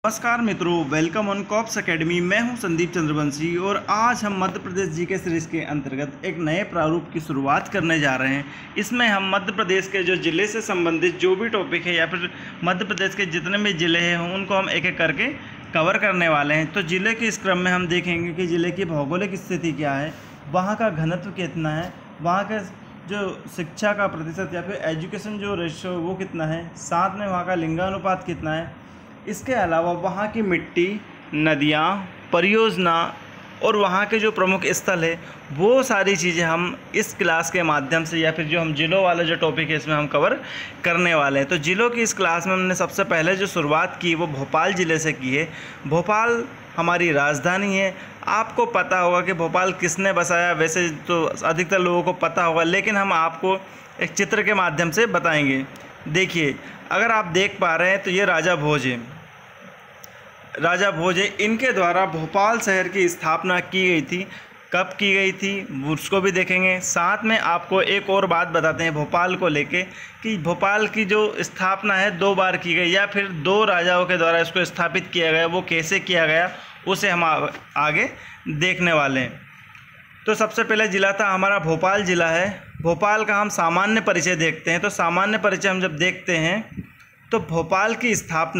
नमस्कार मित्रों, welcome on cops academy. मैं हूं संदीप चंद्रवंशी और आज हम मध्य प्रदेश जीके सीरीज के अंतर्गत एक नए प्रारूप की शुरुआत करने जा रहे हैं। इसमें हम मध्य प्रदेश के जो ज़िले से संबंधित जो भी टॉपिक है या फिर मध्य प्रदेश के जितने भी ज़िले हैं उनको हम एक एक करके कवर करने वाले हैं। तो ज़िले के इस क्रम में हम देखेंगे कि ज़िले की भौगोलिक स्थिति क्या है, वहाँ का घनत्व कितना है, वहाँ का जो शिक्षा का प्रतिशत या फिर एजुकेशन जो रेशो वो कितना है, साथ में वहाँ का लिंगानुपात कितना है। इसके अलावा वहाँ की मिट्टी, नदियाँ, परियोजना और वहाँ के जो प्रमुख स्थल है वो सारी चीज़ें हम इस क्लास के माध्यम से या फिर जो हम ज़िलों वाला जो टॉपिक है इसमें हम कवर करने वाले हैं। तो ज़िलों की इस क्लास में हमने सबसे पहले जो शुरुआत की वो भोपाल ज़िले से की है। भोपाल हमारी राजधानी है। आपको पता होगा कि भोपाल किसने बसाया, वैसे तो अधिकतर लोगों को पता होगा, लेकिन हम आपको एक चित्र के माध्यम से बताएंगे। देखिए, अगर आप देख पा रहे हैं तो ये राजा भोज है। राजा भोज है, इनके द्वारा भोपाल शहर की स्थापना की गई थी। कब की गई थी उसको भी देखेंगे। साथ में आपको एक और बात बताते हैं भोपाल को लेके कि भोपाल की जो स्थापना है 2 बार की गई या फिर 2 राजाओं के द्वारा इसको स्थापित किया गया। वो कैसे किया गया उसे हम आगे देखने वाले हैं। तो सबसे पहले ज़िला था हमारा भोपाल ज़िला है। भोपाल का हम सामान्य परिचय देखते हैं। तो सामान्य परिचय हम जब देखते हैं तो भोपाल की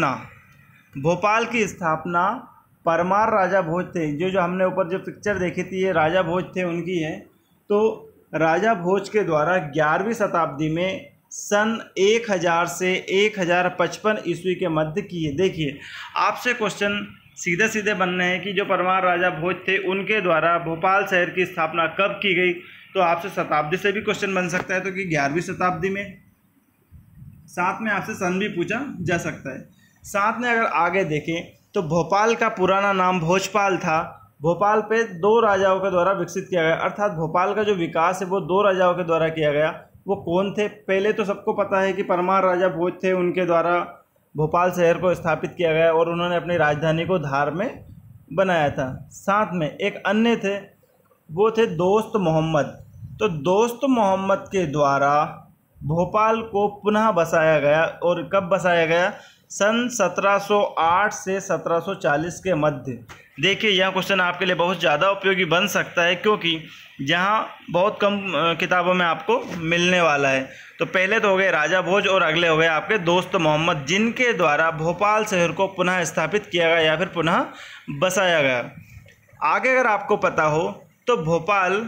स्थापना परमार राजा भोज थे। जो हमने ऊपर जो पिक्चर देखी थी ये राजा भोज थे, उनकी है। तो राजा भोज के द्वारा 11वीं शताब्दी में सन 1000 से 1055 ईस्वी के मध्य की है। देखिए, आपसे क्वेश्चन सीधे सीधे बनने हैं कि जो परमार राजा भोज थे उनके द्वारा भोपाल शहर की स्थापना कब की गई। तो आपसे शताब्दी से भी क्वेश्चन बन सकता है, तो कि 11वीं शताब्दी में। साथ में आपसे सन भी पूछा जा सकता है। साथ में अगर आगे देखें तो भोपाल का पुराना नाम भोजपाल था। भोपाल पे 2 राजाओं के द्वारा विकसित किया गया, अर्थात भोपाल का जो विकास है वो 2 राजाओं के द्वारा किया गया। वो कौन थे? पहले तो सबको पता है कि परमार राजा भोज थे, उनके द्वारा भोपाल शहर को स्थापित किया गया और उन्होंने अपनी राजधानी को धार में बनाया था। साथ में एक अन्य थे, वो थे दोस्त मोहम्मद। तो दोस्त मोहम्मद के द्वारा भोपाल को पुनः बसाया गया। और कब बसाया गया? सन 1708 से 1740 के मध्य। देखिए, यह क्वेश्चन आपके लिए बहुत ज़्यादा उपयोगी बन सकता है क्योंकि यहाँ बहुत कम किताबों में आपको मिलने वाला है। तो पहले तो हो गए राजा भोज और अगले हो गए आपके दोस्त मोहम्मद, जिनके द्वारा भोपाल शहर को पुनः स्थापित किया गया या फिर पुनः बसाया गया। आगे अगर आपको पता हो तो भोपाल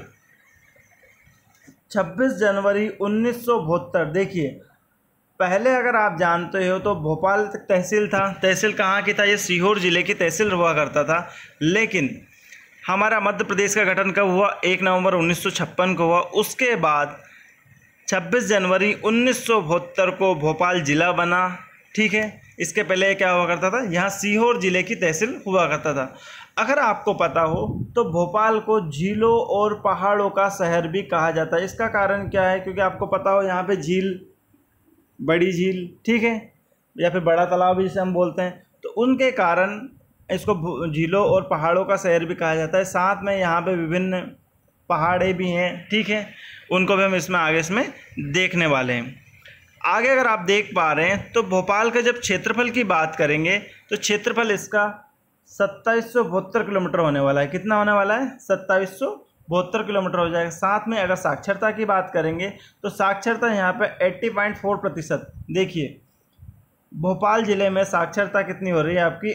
26 जनवरी 1972। देखिए, पहले अगर आप जानते हो तो भोपाल तहसील था। तहसील कहाँ की था? ये सीहोर ज़िले की तहसील हुआ करता था। लेकिन हमारा मध्य प्रदेश का गठन कब हुआ? 1 नवंबर 1956 को हुआ। उसके बाद 26 जनवरी 1972 को भोपाल ज़िला बना। ठीक है, इसके पहले क्या हुआ करता था? यहाँ सीहोर ज़िले की तहसील हुआ करता था। अगर आपको पता हो तो भोपाल को झीलों और पहाड़ों का शहर भी कहा जाता है। इसका कारण क्या है? क्योंकि आपको पता हो यहाँ पे झील, बड़ी झील, ठीक है, या फिर बड़ा तालाब भी जिसे हम बोलते हैं, तो उनके कारण इसको झीलों और पहाड़ों का शहर भी कहा जाता है। साथ में यहाँ पे विभिन्न पहाड़े भी हैं, ठीक है, उनको भी हम इसमें देखने वाले हैं। आगे अगर आप देख पा रहे हैं तो भोपाल का जब क्षेत्रफल की बात करेंगे तो क्षेत्रफल इसका 2772 किलोमीटर होने वाला है। कितना होने वाला है? 2772 किलोमीटर हो जाएगा। साथ में अगर साक्षरता की बात करेंगे तो साक्षरता यहाँ पे 80.4%। देखिए, भोपाल ज़िले में साक्षरता कितनी हो रही है आपकी?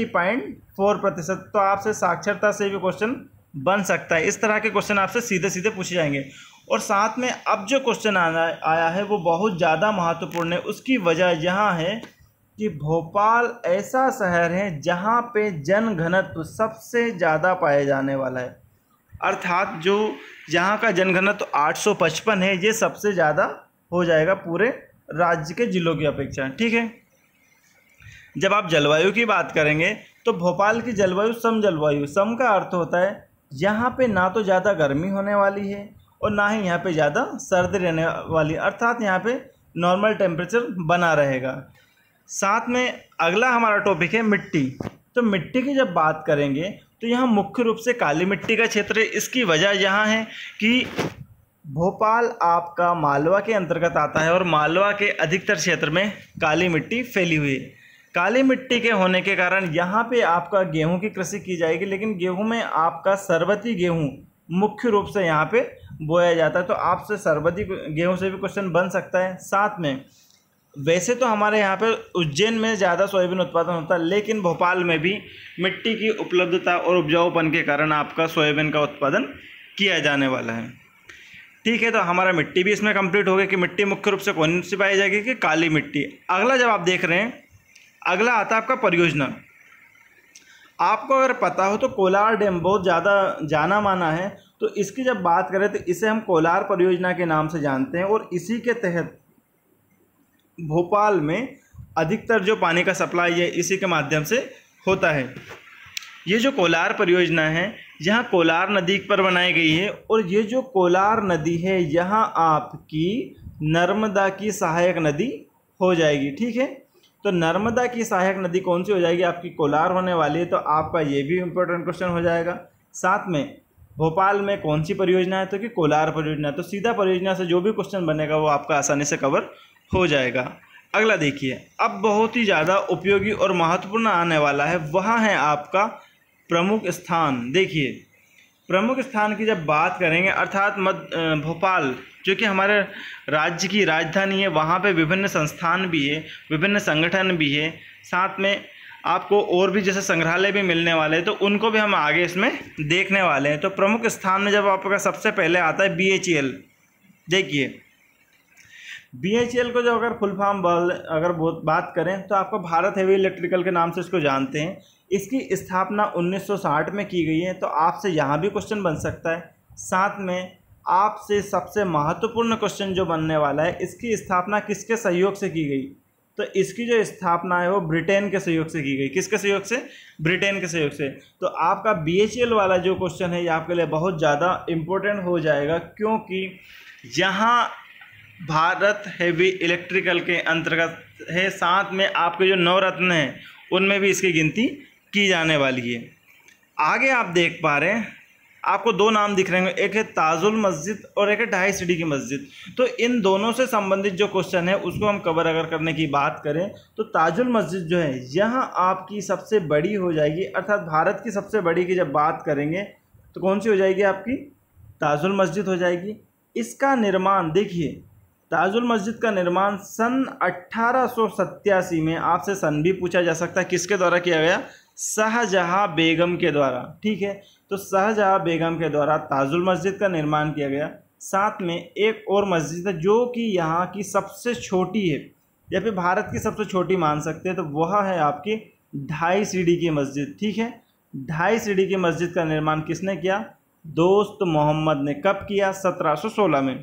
80.4%। तो आपसे साक्षरता से भी क्वेश्चन बन सकता है। इस तरह के क्वेश्चन आपसे सीधे सीधे पूछे जाएंगे। और साथ में अब जो क्वेश्चन आया है वो बहुत ज़्यादा महत्वपूर्ण है। उसकी वजह यहाँ है कि भोपाल ऐसा शहर है जहाँ पे जन घनत्व सबसे ज़्यादा पाए जाने वाला है। अर्थात जो यहाँ का जनघनत्व 855 है, ये सबसे ज़्यादा हो जाएगा पूरे राज्य के ज़िलों की अपेक्षा। ठीक है, जब आप जलवायु की बात करेंगे तो भोपाल की जलवायु सम जलवायु। सम का अर्थ होता है यहाँ पे ना तो ज़्यादा गर्मी होने वाली है और ना ही यहाँ पे ज़्यादा सर्दी रहने वाली, अर्थात यहाँ पे नॉर्मल टेम्परेचर बना रहेगा। साथ में अगला हमारा टॉपिक है मिट्टी। तो मिट्टी की जब बात करेंगे तो यहाँ मुख्य रूप से काली मिट्टी का क्षेत्र है। इसकी वजह यहाँ है कि भोपाल आपका मालवा के अंतर्गत आता है और मालवा के अधिकतर क्षेत्र में काली मिट्टी फैली हुई है। काली मिट्टी के होने के कारण यहाँ पे आपका गेहूं की कृषि की जाएगी, लेकिन गेहूं में आपका सरबती गेहूं मुख्य रूप से यहाँ पे बोया जाता है। तो आपसे सरबती गेहूं से भी क्वेश्चन बन सकता है। साथ में वैसे तो हमारे यहाँ पे उज्जैन में ज़्यादा सोयाबीन उत्पादन होता है, लेकिन भोपाल में भी मिट्टी की उपलब्धता और उपजाऊपन के कारण आपका सोयाबीन का उत्पादन किया जाने वाला है। ठीक है, तो हमारा मिट्टी भी इसमें कंप्लीट हो गया कि मिट्टी मुख्य रूप से कौन सी पाई जाएगी कि काली मिट्टी। अगला जब आप देख रहे हैं, अगला आता है आपका परियोजना। आपको अगर पता हो तो कोलार डैम बहुत ज़्यादा जाना माना है, तो इसकी जब बात करें तो इसे हम कोलार परियोजना के नाम से जानते हैं, और इसी के तहत भोपाल में अधिकतर जो पानी का सप्लाई है इसी के माध्यम से होता है। ये जो कोलार परियोजना है यहाँ कोलार नदी पर बनाई गई है, और ये जो कोलार नदी है यहाँ आपकी नर्मदा की सहायक नदी हो जाएगी। ठीक है, तो नर्मदा की सहायक नदी कौन सी हो जाएगी? आपकी कोलार होने वाली है। तो आपका ये भी इम्पोर्टेंट क्वेश्चन हो जाएगा। साथ में भोपाल में कौन सी परियोजना है? तो कि कोलार परियोजना। तो सीधा परियोजना से जो भी क्वेश्चन बनेगा वो आपका आसानी से कवर हो जाएगा। अगला देखिए, अब बहुत ही ज़्यादा उपयोगी और महत्वपूर्ण आने वाला है, वहाँ है आपका प्रमुख स्थान। देखिए, प्रमुख स्थान की जब बात करेंगे, अर्थात भोपाल जो कि हमारे राज्य की राजधानी है, वहाँ पे विभिन्न संस्थान भी है, विभिन्न संगठन भी है, साथ में आपको और भी जैसे संग्रहालय भी मिलने वाले हैं, तो उनको भी हम आगे इसमें देखने वाले हैं। तो प्रमुख स्थान में जब आपका सबसे पहले आता है BHEL। देखिए, BHEL को जो अगर फुल फॉर्म अगर बात करें तो आपको भारत हेवी इलेक्ट्रिकल के नाम से इसको जानते हैं। इसकी स्थापना 1960 में की गई है। तो आपसे यहाँ भी क्वेश्चन बन सकता है। साथ में आपसे सबसे महत्वपूर्ण क्वेश्चन जो बनने वाला है, इसकी स्थापना किसके सहयोग से की गई? तो इसकी जो स्थापना है वो ब्रिटेन के सहयोग से की गई। किसके सहयोग से? ब्रिटेन के सहयोग से। तो आपका BHEL वाला जो क्वेश्चन है ये आपके लिए बहुत ज़्यादा इम्पोर्टेंट हो जाएगा, क्योंकि यहाँ भारत हेवी इलेक्ट्रिकल के अंतर्गत है। साथ में आपके जो नवरत्न हैं उनमें भी इसकी गिनती की जाने वाली है। आगे आप देख पा रहे हैं, आपको दो नाम दिख रहे हैं, एक है ताजुल मस्जिद और एक है ढाई सीढ़ी की मस्जिद। तो इन दोनों से संबंधित जो क्वेश्चन है उसको हम कवर अगर करने की बात करें तो ताजुल मस्जिद जो है यहाँ आपकी सबसे बड़ी हो जाएगी, अर्थात भारत की सबसे बड़ी की जब बात करेंगे तो कौन सी हो जाएगी? आपकी ताजुल मस्जिद हो जाएगी। इसका निर्माण देखिए, ताजुल मस्जिद का निर्माण सन 1887 में, आपसे सन भी पूछा जा सकता है, किसके द्वारा किया गया? शाहजहां बेगम के द्वारा। ठीक है, तो शाहजहां बेगम के द्वारा ताजुल मस्जिद का निर्माण किया गया। साथ में एक और मस्जिद है जो कि यहाँ की सबसे छोटी है, या फिर भारत की सबसे छोटी मान सकते हैं, तो वह है आपकी ढाई सीढ़ी की मस्जिद। ठीक है, ढाई सीढ़ी की मस्जिद का निर्माण किसने किया? दोस्त मोहम्मद ने। कब किया? 1716 में।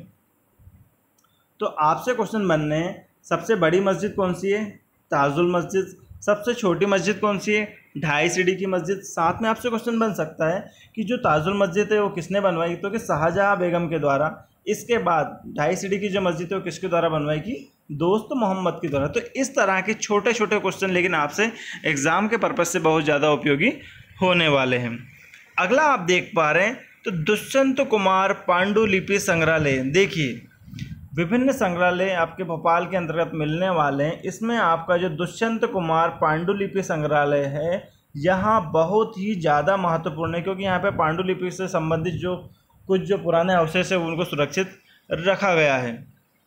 तो आपसे क्वेश्चन बनने हैं, सबसे बड़ी मस्जिद कौन सी है? ताजुल मस्जिद। सबसे छोटी मस्जिद कौन सी है? ढाई सीढ़ी की मस्जिद। साथ में आपसे क्वेश्चन बन सकता है कि जो ताजुल मस्जिद है वो किसने बनवाई? तो कि शाहजहां बेगम के द्वारा। इसके बाद ढाई सीढ़ी की जो मस्जिद है वो किसके द्वारा बनवाई? की दोस्त मोहम्मद के द्वारा। तो इस तरह के छोटे छोटे क्वेश्चन लेकिन आपसे एग्जाम के पर्पज़ से बहुत ज़्यादा उपयोगी होने वाले हैं। अगला आप देख पा रहे हैं तो दुष्यंत कुमार पांडुलिपि संग्रहालय। देखिए, विभिन्न संग्रहालय आपके भोपाल के अंतर्गत मिलने वाले हैं। इसमें आपका जो दुष्यंत कुमार पांडुलिपि संग्रहालय है यहाँ बहुत ही ज़्यादा महत्वपूर्ण है, क्योंकि यहाँ पे पांडुलिपि से संबंधित जो कुछ जो पुराने अवशेष है उनको सुरक्षित रखा गया है।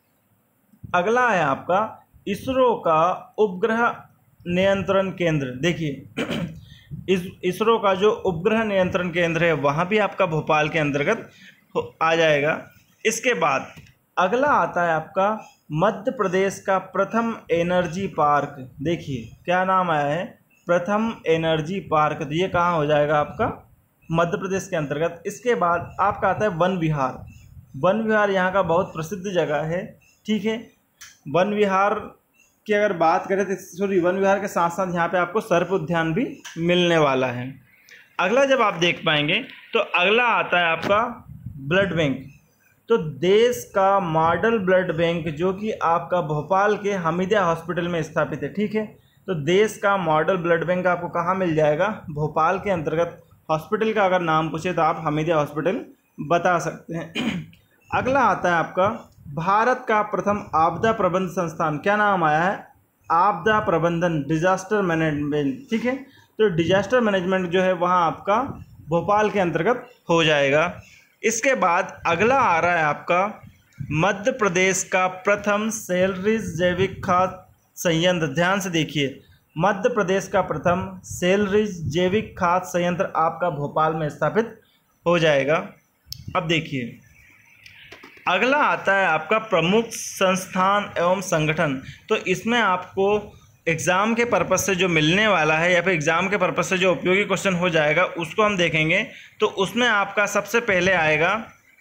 अगला है आपका इसरो का उपग्रह नियंत्रण केंद्र। देखिए, इसरो का जो उपग्रह नियंत्रण केंद्र है वहाँ भी आपका भोपाल के अंतर्गत आ जाएगा। इसके बाद अगला आता है आपका मध्य प्रदेश का प्रथम एनर्जी पार्क। देखिए, क्या नाम आया है? प्रथम एनर्जी पार्क। तो ये कहाँ हो जाएगा? आपका मध्य प्रदेश के अंतर्गत। इसके बाद आपका आता है वन विहार। वन विहार यहाँ का बहुत प्रसिद्ध जगह है। ठीक है, वन विहार की अगर बात करें तो वन विहार के साथ साथ यहाँ पे आपको सर्प उद्यान भी मिलने वाला है। अगला जब आप देख पाएंगे तो अगला आता है आपका ब्लड बैंक। तो देश का मॉडल ब्लड बैंक जो कि आपका भोपाल के हमीदिया हॉस्पिटल में स्थापित है। ठीक है, तो देश का मॉडल ब्लड बैंक आपको कहाँ मिल जाएगा? भोपाल के अंतर्गत। हॉस्पिटल का अगर नाम पूछे तो आप हमीदिया हॉस्पिटल बता सकते हैं। अगला आता है आपका भारत का प्रथम आपदा प्रबंध संस्थान। क्या नाम आया है? आपदा प्रबंधन, डिजास्टर मैनेजमेंट, ठीक है। तो डिजास्टर मैनेजमेंट जो है वहाँ आपका भोपाल के अंतर्गत हो जाएगा। इसके बाद अगला आ रहा है आपका मध्य प्रदेश का प्रथम सेलरीज जैविक खाद संयंत्र। ध्यान से देखिए, मध्य प्रदेश का प्रथम सेलरीज जैविक खाद संयंत्र आपका भोपाल में स्थापित हो जाएगा। अब देखिए अगला आता है आपका प्रमुख संस्थान एवं संगठन। तो इसमें आपको एग्ज़ाम के पर्पज़ से जो मिलने वाला है या फिर एग्ज़ाम के पर्पज़ से जो उपयोगी क्वेश्चन हो जाएगा उसको हम देखेंगे। तो उसमें आपका सबसे पहले आएगा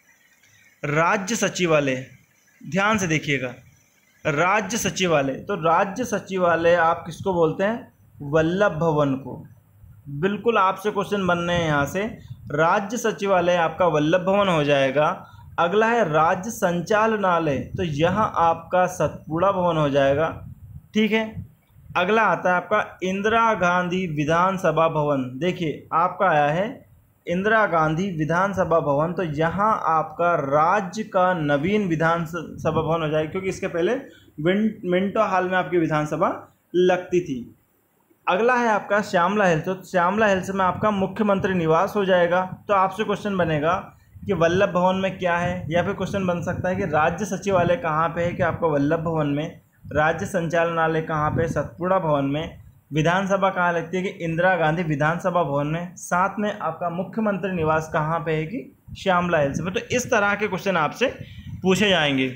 राज्य सचिवालय। ध्यान से देखिएगा, राज्य सचिवालय। तो राज्य सचिवालय आप किसको बोलते हैं? वल्लभ भवन को। बिल्कुल आपसे क्वेश्चन बनने हैं यहाँ से। राज्य सचिवालय आपका वल्लभ भवन हो जाएगा। अगला है राज्य संचालनालय, तो यहाँ आपका सतपुड़ा भवन हो जाएगा, ठीक है। अगला आता है आपका इंदिरा गांधी विधानसभा भवन। देखिए आपका आया है इंदिरा गांधी विधानसभा भवन, तो यहाँ आपका राज्य का नवीन विधानसभा भवन हो जाएगा, क्योंकि इसके पहले मिंटो हॉल में आपकी विधानसभा लगती थी। अगला है आपका श्यामला हिल्स। तो श्यामला हिल्स में आपका मुख्यमंत्री निवास हो जाएगा। तो आपसे क्वेश्चन बनेगा कि वल्लभ भवन में क्या है, या फिर क्वेश्चन बन सकता है कि राज्य सचिवालय कहाँ पे है, कि आपका वल्लभ भवन में। राज्य संचालनालय कहाँ पे? सतपुड़ा भवन में। विधानसभा कहाँ लगती है? कि इंदिरा गांधी विधानसभा भवन में। साथ में आपका मुख्यमंत्री निवास कहाँ पे है? कि श्यामला हिल्स में। तो इस तरह के क्वेश्चन आपसे पूछे जाएंगे।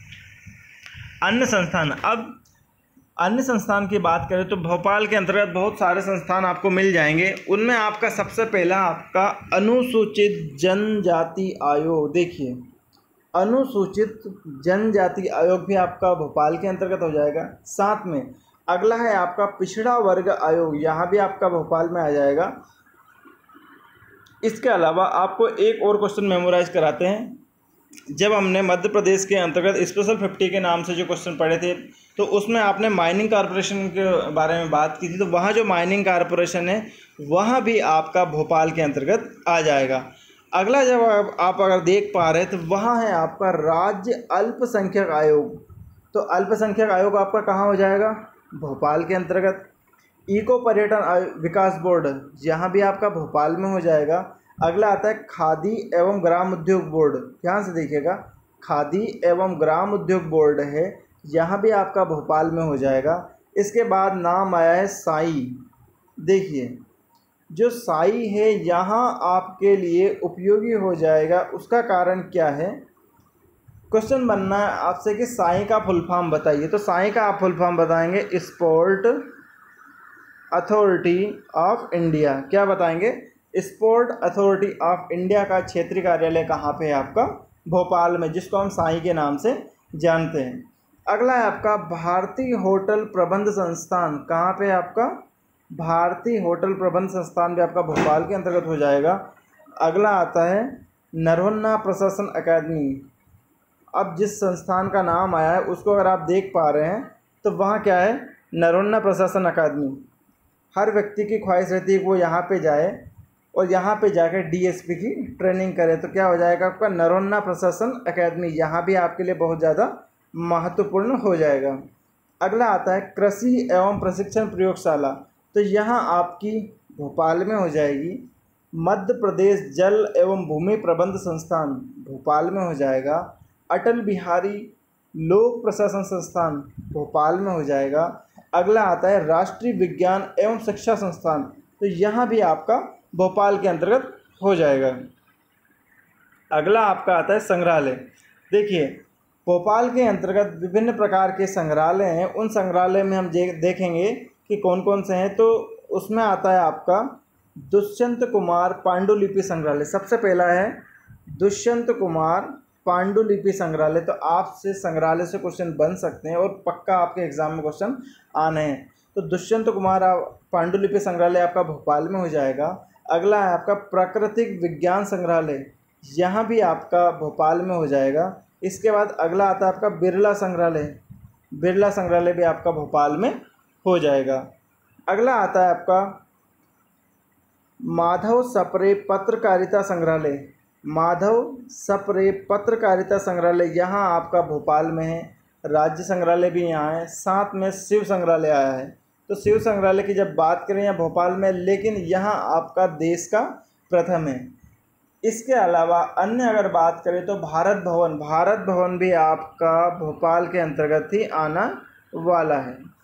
अन्य संस्थान, अब अन्य संस्थान की बात करें तो भोपाल के अंतर्गत बहुत सारे संस्थान आपको मिल जाएंगे। उनमें आपका सबसे पहला आपका अनुसूचित जनजाति आयोग। देखिए अनुसूचित जनजाति आयोग भी आपका भोपाल के अंतर्गत हो जाएगा। साथ में अगला है आपका पिछड़ा वर्ग आयोग, यहाँ भी आपका भोपाल में आ जाएगा। इसके अलावा आपको एक और क्वेश्चन मेमोराइज कराते हैं। जब हमने मध्य प्रदेश के अंतर्गत स्पेशल 50 के नाम से जो क्वेश्चन पढ़े थे, तो उसमें आपने माइनिंग कॉरपोरेशन के बारे में बात की थी। तो वहाँ जो माइनिंग कॉरपोरेशन है वहाँ भी आपका भोपाल के अंतर्गत आ जाएगा। अगला जब आप अगर देख पा रहे हैं तो वहाँ है आपका राज्य अल्पसंख्यक आयोग। तो अल्पसंख्यक आयोग आपका कहाँ हो जाएगा? भोपाल के अंतर्गत। इको पर्यटन विकास बोर्ड, यहाँ भी आपका भोपाल में हो जाएगा। अगला आता है खादी एवं ग्राम उद्योग बोर्ड। ध्यान से देखिएगा, खादी एवं ग्राम उद्योग बोर्ड है, यहाँ भी आपका भोपाल में हो जाएगा। इसके बाद नाम आया है साई। देखिए जो साई है यहाँ आपके लिए उपयोगी हो जाएगा। उसका कारण क्या है? क्वेश्चन बनना है आपसे कि साई का फुल फॉर्म बताइए। तो साई का आप फुल फॉर्म बताएंगे स्पोर्ट अथॉरिटी ऑफ इंडिया। क्या बताएंगे? स्पोर्ट अथॉरिटी ऑफ इंडिया का क्षेत्रीय कार्यालय कहाँ पे है? आपका भोपाल में, जिसको हम साई के नाम से जानते हैं। अगला है आपका भारतीय होटल प्रबंध संस्थान। कहाँ पे है आपका? भारतीय होटल प्रबंध संस्थान भी आपका भोपाल के अंतर्गत हो जाएगा। अगला आता है नरोन्ना प्रशासन अकादमी। अब जिस संस्थान का नाम आया है उसको अगर आप देख पा रहे हैं तो वहाँ क्या है? नरोन्ना प्रशासन अकादमी। हर व्यक्ति की ख्वाहिश रहती है कि वो यहाँ पे जाए और यहाँ पे जाकर डीएसपी की ट्रेनिंग करे। तो क्या हो जाएगा आपका? नरोन्ना प्रशासन अकादमी। यहाँ भी आपके लिए बहुत ज़्यादा महत्वपूर्ण हो जाएगा। अगला आता है कृषि एवं प्रशिक्षण प्रयोगशाला। तो यहाँ आपकी भोपाल में हो जाएगी। मध्य प्रदेश जल एवं भूमि प्रबंध संस्थान भोपाल में हो जाएगा। अटल बिहारी लोक प्रशासन संस्थान भोपाल में हो जाएगा। अगला आता है राष्ट्रीय विज्ञान एवं शिक्षा संस्थान। तो यहाँ भी आपका भोपाल के अंतर्गत हो जाएगा। अगला आपका आता है संग्रहालय। देखिए भोपाल के अंतर्गत विभिन्न प्रकार के संग्रहालय हैं। उन संग्रहालय में हम देखेंगे कि कौन कौन से हैं। तो उसमें आता है आपका दुष्यंत कुमार पांडुलिपि संग्रहालय। सबसे पहला है दुष्यंत कुमार पांडुलिपि संग्रहालय। तो आपसे संग्रहालय से क्वेश्चन बन सकते हैं और पक्का आपके एग्जाम में क्वेश्चन आने हैं। तो दुष्यंत कुमार पांडुलिपि संग्रहालय आपका भोपाल में हो जाएगा। अगला है आपका प्राकृतिक विज्ञान संग्रहालय, यहाँ भी आपका भोपाल में हो जाएगा। इसके बाद अगला आता है आपका बिरला संग्रहालय। बिरला संग्रहालय भी आपका भोपाल में हो जाएगा। अगला आता है आपका माधव सप्रे पत्रकारिता संग्रहालय। माधव सप्रे पत्रकारिता संग्रहालय यहाँ आपका भोपाल में है। राज्य संग्रहालय भी यहाँ है, साथ में शिव संग्रहालय आया है। तो शिव संग्रहालय की जब बात करें यहाँ भोपाल में, लेकिन यहाँ आपका देश का प्रथम है। इसके अलावा अन्य अगर बात करें तो भारत भवन भी आपका भोपाल के अंतर्गत ही आना वाला है।